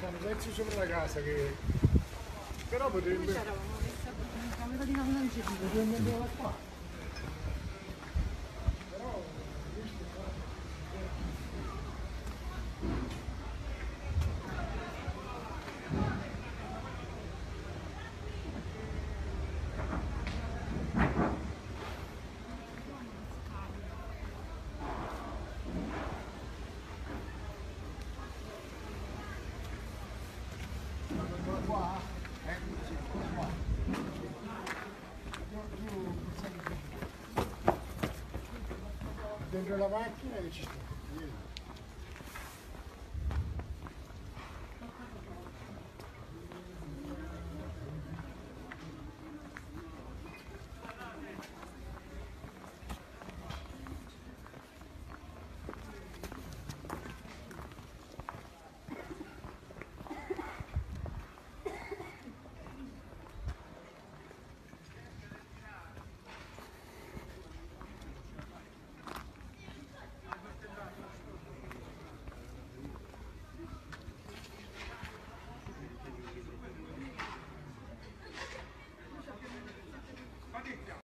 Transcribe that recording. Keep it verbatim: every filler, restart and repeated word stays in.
stanno pezzi sopra la casa che però potrebbe potremmo andare qua. Dentro la macchina che ci sta.